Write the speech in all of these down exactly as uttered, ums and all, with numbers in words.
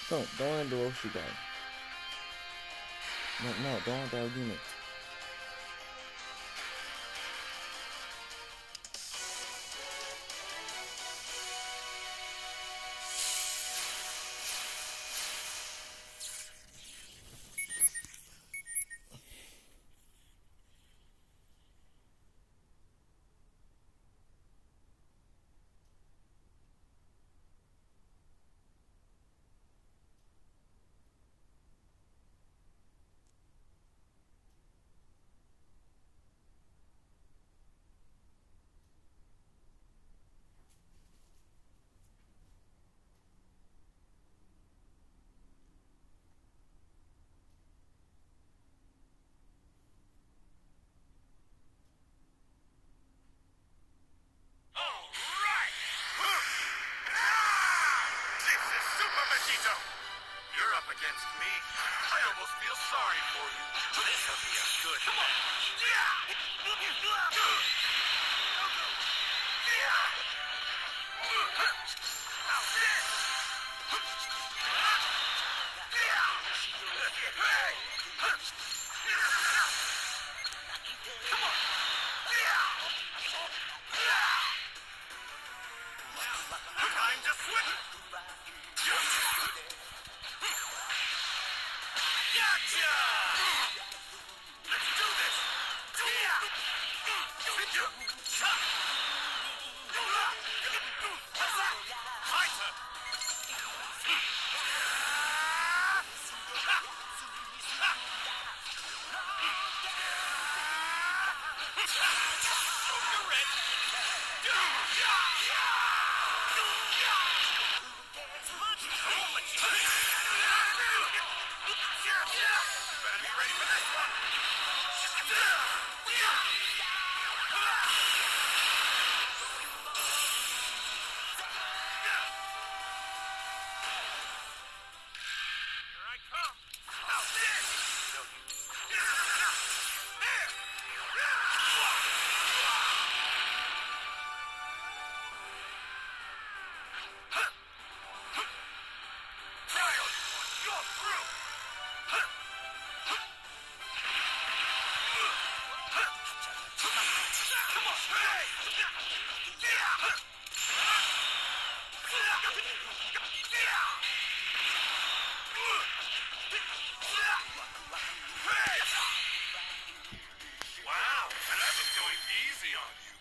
Don't, don't end the Roshi guy. No, no, don't end the argument. You're up against me. I almost feel sorry for you. This'll be a good Come on. Time to switch. Gotcha! Let's do this! My turn! You're ready! Better be ready for this one! Here I come! How's this? No, you... Trial! You're through! Come on! Hey! Wow! And I've been going easy on you.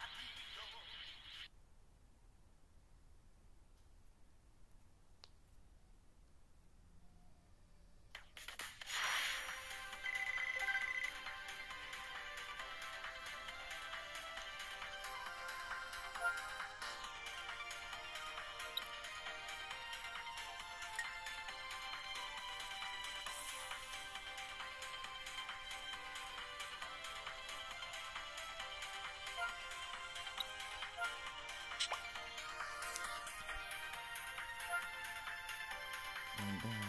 And then...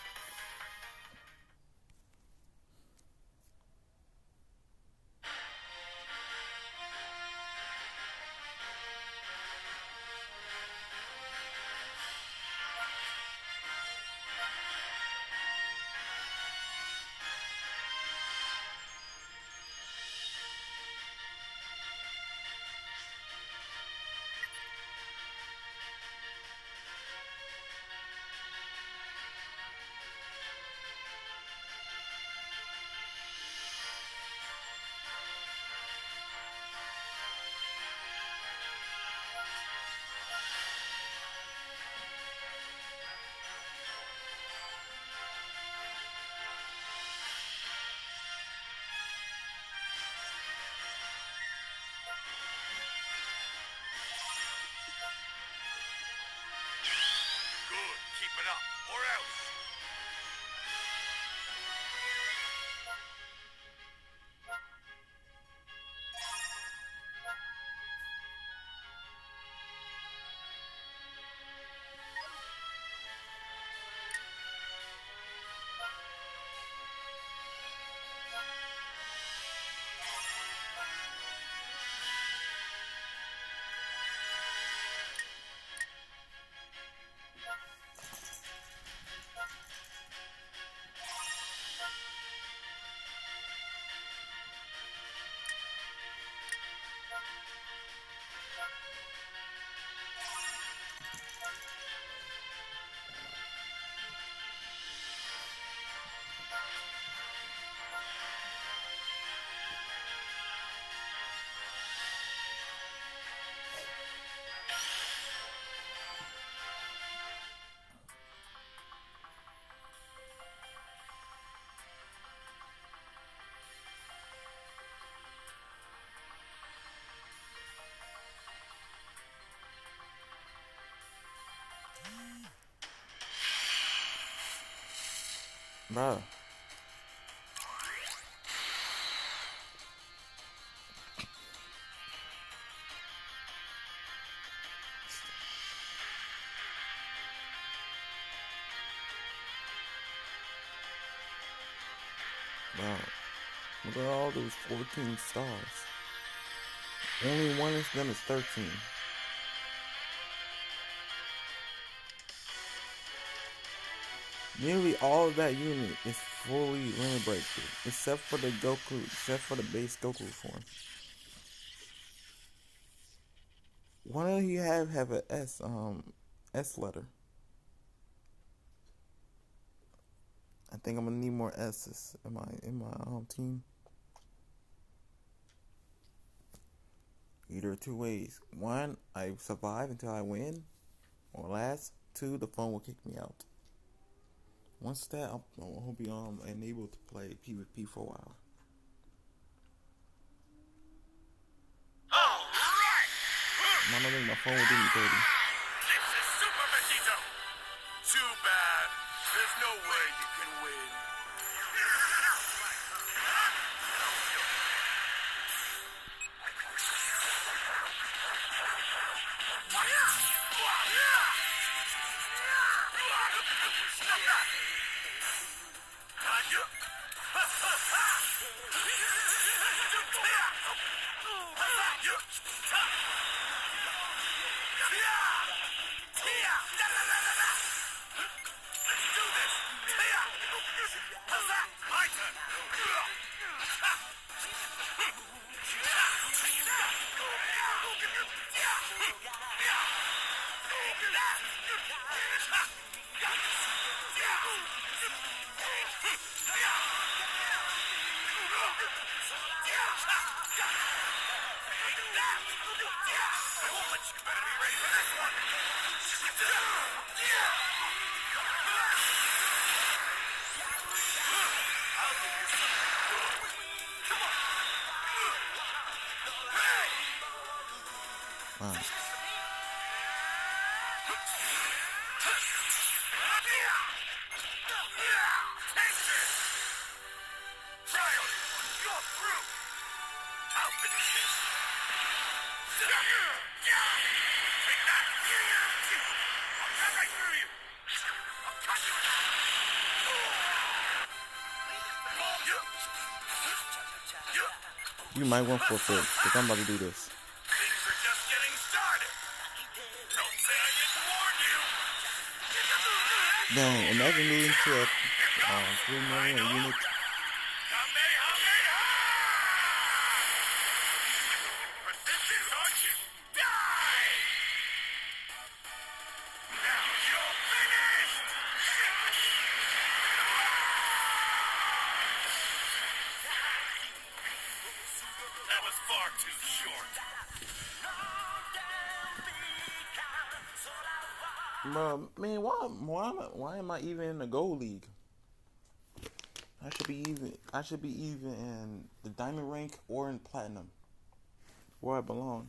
Good. Keep it up, or else. Bruh. Wow. Look at all those fourteen stars. Only one of them is thirteen. Nearly all of that unit is fully limit breakthrough, except for the Goku, except for the base Goku form. Why don't you have have a S um S letter? I think I'm gonna need more S's in my in my um team. Either two ways. One, I survive until I win, or last, two, the phone will kick me out. Once that, I'll, I'll be um enabled to play PvP for a while. All right. I don't think my phone will do me dirty. This is Super Vegito. Too bad. There's no way you can win. Wow. You might want forfeit, because I'm about to do this. Things are just getting started. Don't say I didn't warn you. Dang, imagine moving to a uh, three million unit. Kamehameha! Persistent, aren't you? Die! Now you're finished! That was far too short. Bro, man, why, why, am I, why am I even in the gold league? I should be even. I should be even in the diamond rank or in platinum, where I belong.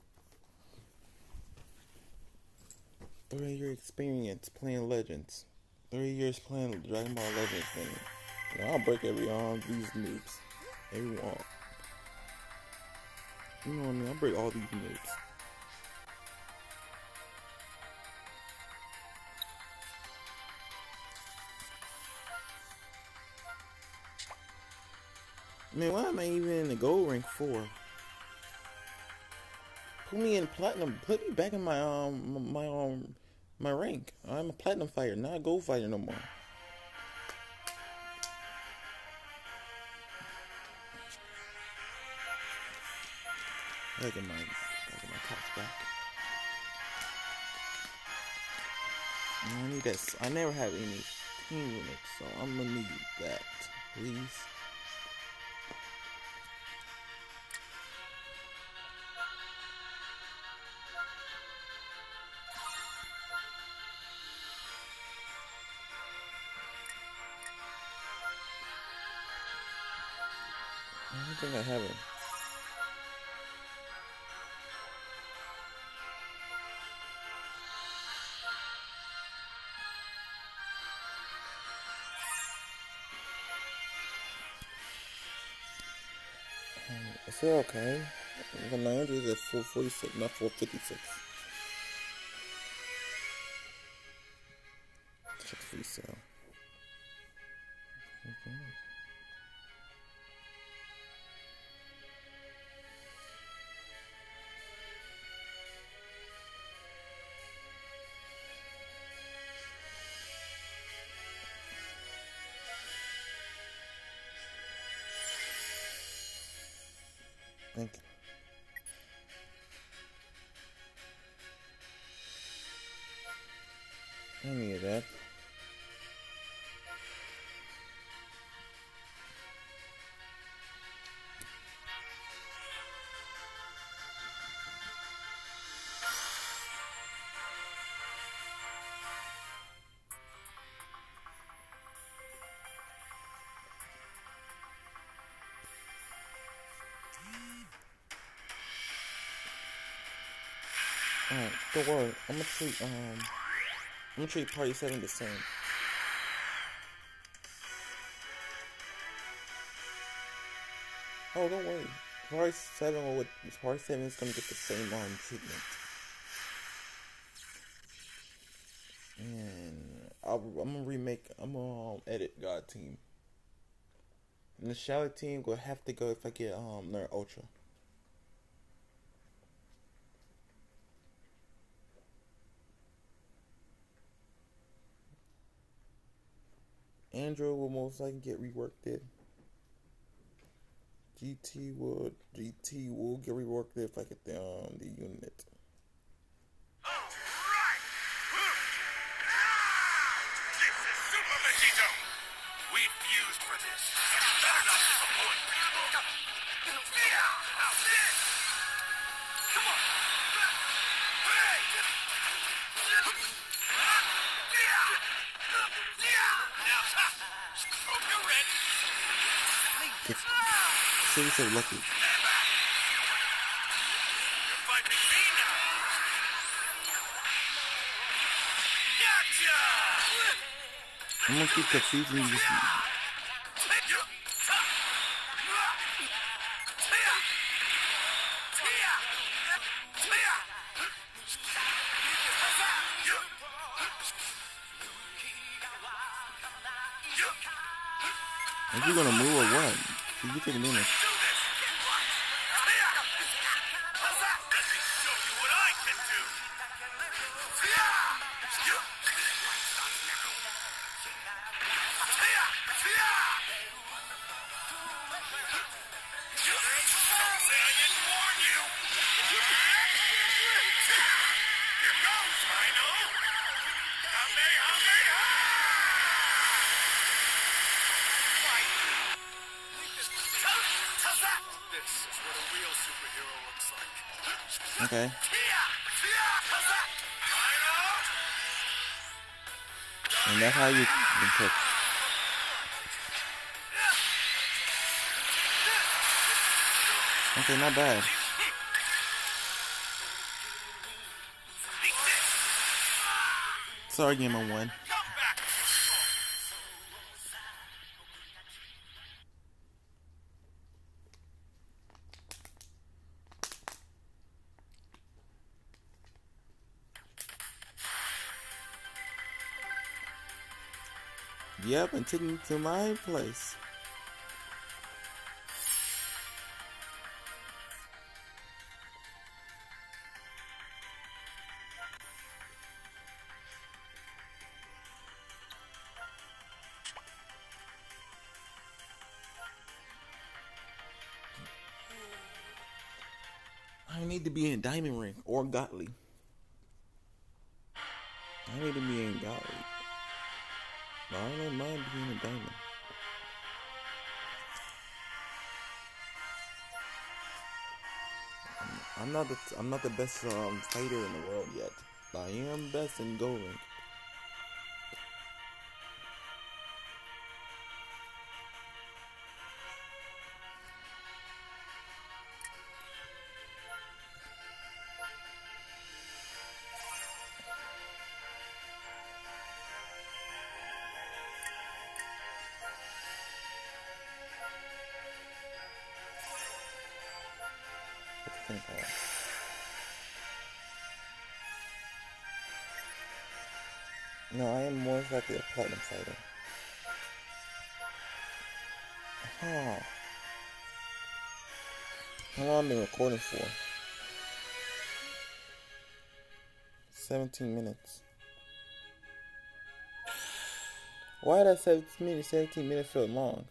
Thirty year experience playing Legends. Thirty years playing Dragonball Legends thing. You know, I'll break every um these noobs, every one. You know what I mean? I'll break all these noobs. Man, why am I even in the gold rank four? Put me in platinum. Put me back in my um my um my rank. I'm a platinum fighter, not a gold fighter no more. I get my I get my tops back. I need that. I never have any team units, so I'm gonna need that, please. I don't think I have it. It's still okay. The nine hundred is at four forty-six, not four fifty-six. Check free sale. Okay. Thank you. I need that. Alright, don't worry. I'm gonna treat um I'm gonna treat party seven the same. Oh, don't worry. Party seven with party seven is gonna get the same um treatment. And I'll, I'm gonna remake. I'm gonna um, edit God Team. And the Shower Team will have to go if I get um Nerd Ultra. Android will most likely get reworked. It. G T will G T will get reworked if I get the um the unit. Alright! This is Super Vegito! We fused for this. Better not disappoint. How's this? Come on! Hey! Now, hope you're ready. She's so lucky. You're fighting me now. Gotcha! I'm gonna keep confusing you. Are you gonna move or what? You take a minute. Okay. And that's how you can cook. Okay, not bad. Sorry, game on one. Yep, and taking me to my place. I need to be in Diamond Ring or Godly. I need to be in Godly. But I don't mind being a Diamond. I'm, I'm not the I'm not the best um, fighter in the world yet, but I am best in Gold Ring. Ping pong. No, I am more likely a platinum fighter. Huh. How long have I been recording for? seventeen minutes. Why did that seventeen minutes, seventeen minutes feel long?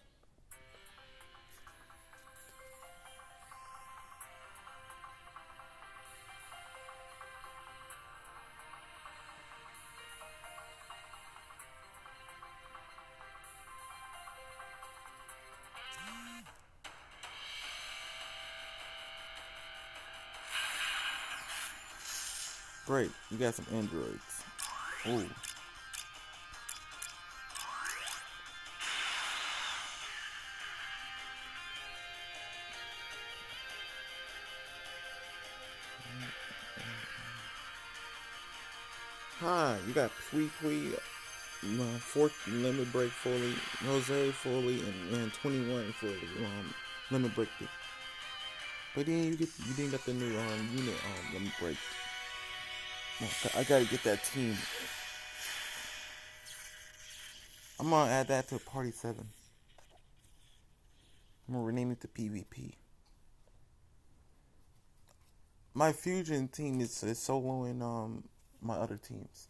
Great, you got some androids. Ooh. Hi, you got Pui Pui, uh, fourth limit break fully, Jose fully, and, and twenty-one fully. Um, limit break. It. But then you get you didn't get the new um unit um limit break. I gotta get that team. I'm gonna add that to Party seven. I'm gonna rename it to P V P. My fusion team is, is soloing um my other teams.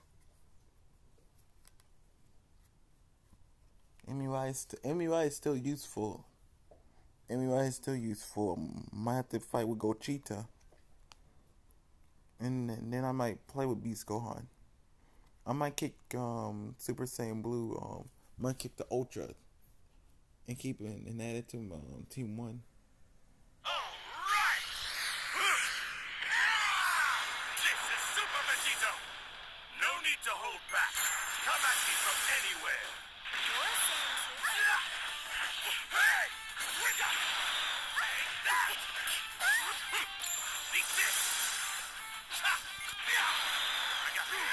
M U I is, st- M U I is still useful. M U I is still useful. Might have to fight with Gochita. And, and then I might play with Beast Gohan. I might kick um, Super Saiyan Blue. Um, might kick the Ultra. And keep it and add it to um, Team one. Alright! This is Super Vegito! No need to hold back. Come at me from anywhere. Hey! Wake up! Take that! Beat this! I got you.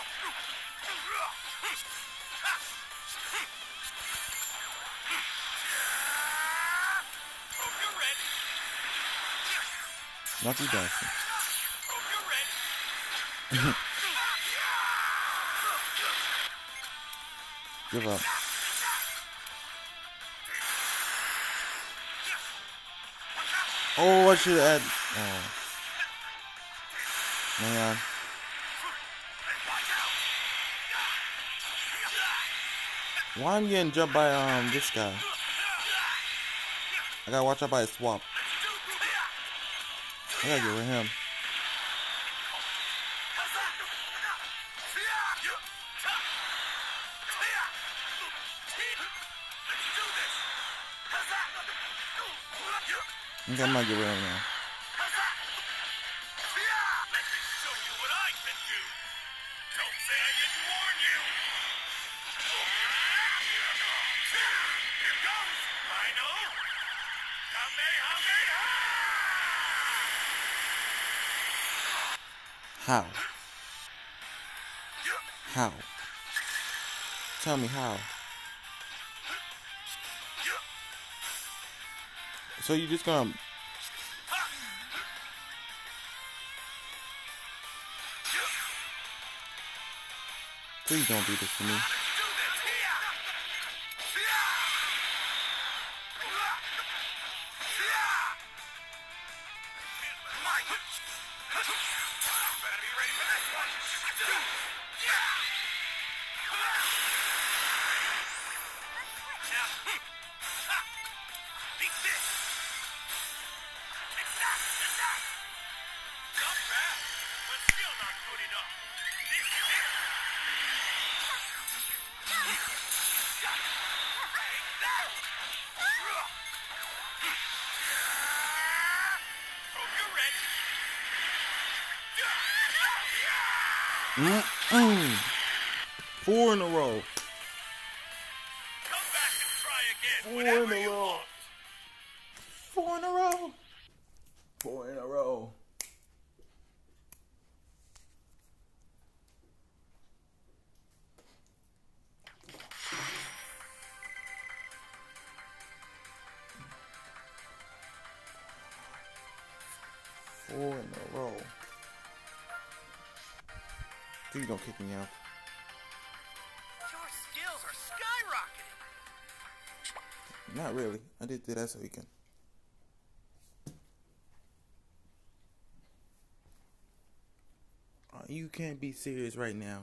Hope you're ready. Lucky Dawson. Hope you're ready. Give up. Oh, I should add. Oh. Man. Why I'm getting jumped by um this guy? I gotta watch out by his swap. I gotta get rid of him. I think I might get rid of him now. Let me show you what I can do. Don't say I didn't warn you. Here goes. I know. Kamehameha! How? How? Tell me how. So you just gonna please don't do this to me. Better be ready for this one. Beat this. It's that. It's that. Not bad, but still not good enough. This is it. Take that. Hope you're ready. Mm-mm. Four in a row. Come back and try again Four whenever in a you row. want. Four in a row. Four in a row. Four Four in a row. He's gonna kick me out. Your skills are skyrocketing. Not really. I did do that so he can. Uh, you can't be serious right now.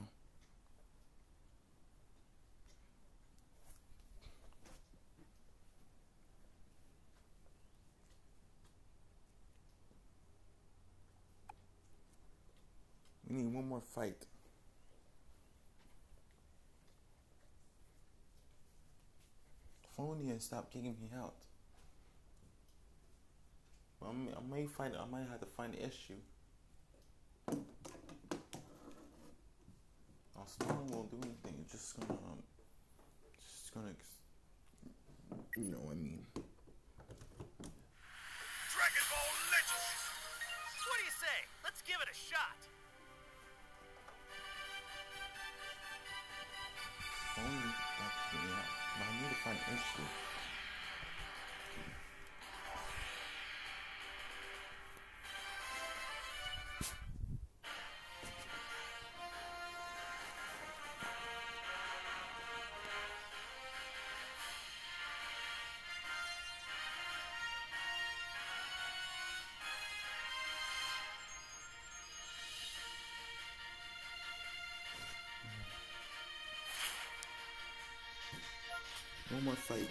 We need one more fight. Phony and stop kicking me out. I may, I may find. I might have to find the issue. Our stalling won't do anything. It's just gonna, um, just gonna, you know what I mean. Dragonball Legends. What do you say? Let's give it a shot. Phony, that's, yeah. But I need to find an issue. One more fight.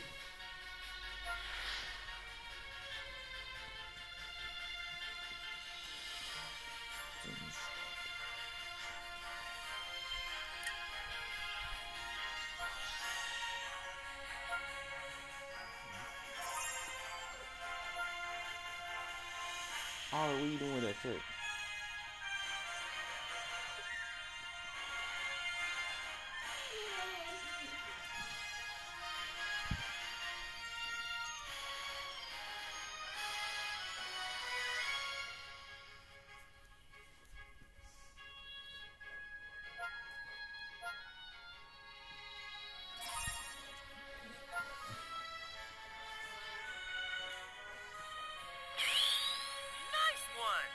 Oh, what are you doing with that shirt? Nice one.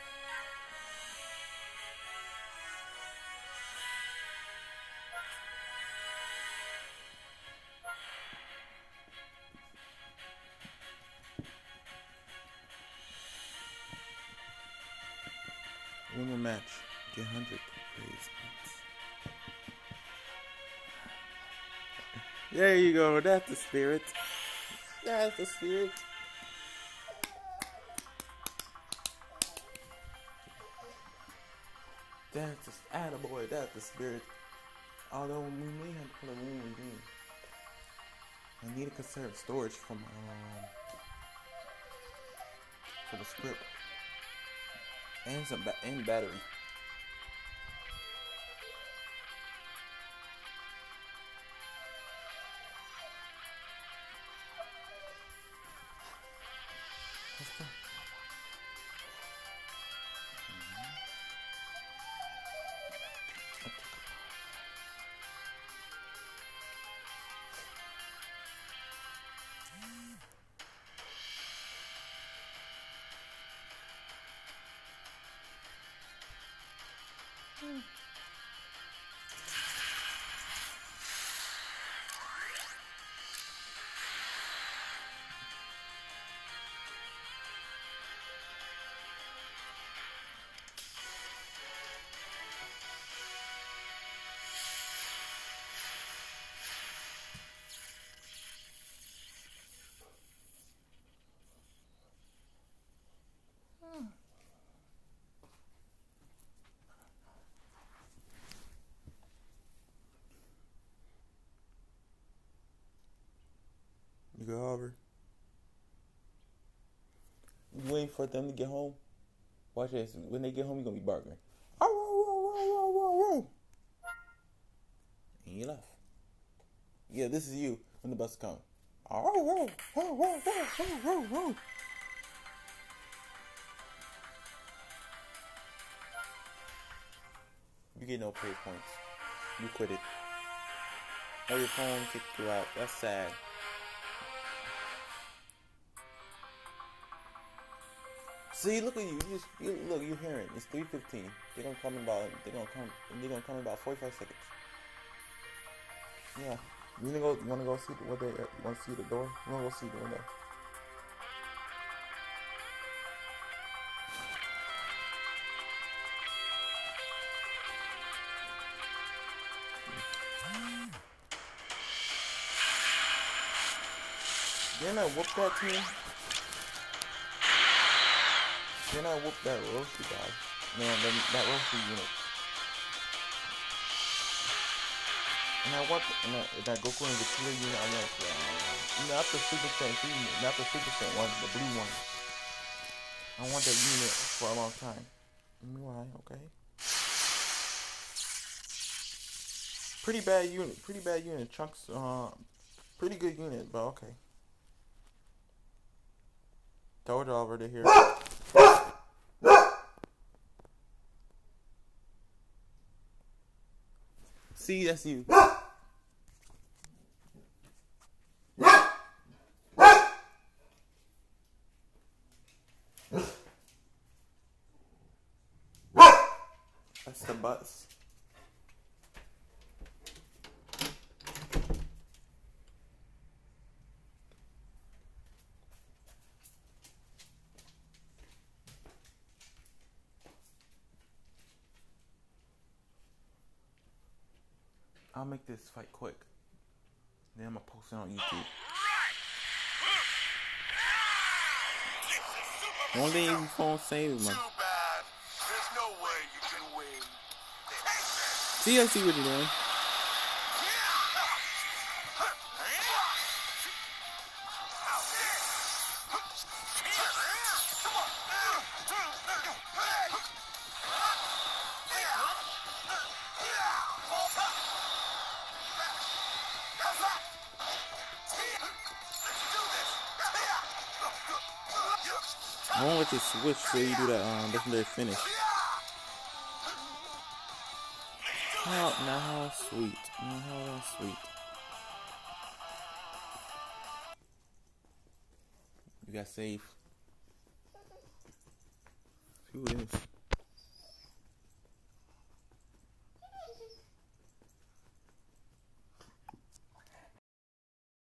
One more match. Get one hundred praise points. There you go. That's the spirit. That's the spirit. That's the attaboy. That's the spirit. Although we may have to play one more game. I need to conserve storage for my um for the script and some ba and battery. Let's go. Hmm. You go over. You waiting for them to get home? Watch this. When they get home, you're gonna be barking. Oh, whoa, whoa, whoa, whoa, whoa, whoa. And you left. Yeah, this is you when the bus comes. Oh, whoa, whoa, whoa, whoa, whoa, whoa, whoa. You get no pay points. You quit it. Or your phone kicked you out. That's sad. See, look at you. You just you, look. You're hearing. It's three fifteen. They're gonna come in about. They're gonna come. They're gonna come in about forty-five seconds. Yeah. You wanna go? You wanna go see the, what they? You wanna see the door? You wanna go see the window? Didn't I whoop that team? Didn't I whoop that roasty guy? Man, that, that roasty unit. And I want and that, that Goku and Vegeta unit. I want uh, not the Super Saiyan unit, not the Super Saiyan one, the blue one. I want that unit for a long time. Why? Okay. Pretty bad unit. Pretty bad unit. Trunks. Uh, pretty good unit, but okay. Told you already here. See, that's you. That's the butts. I'll make this fight quick. Then I'm gonna post it on YouTube. The only thing your phone saves, man. There's no way you can win. See, I see what you're doing. I won't let you switch so you do that um, legendary finish. How, now how sweet. Now how that's sweet. You got safe. Who is?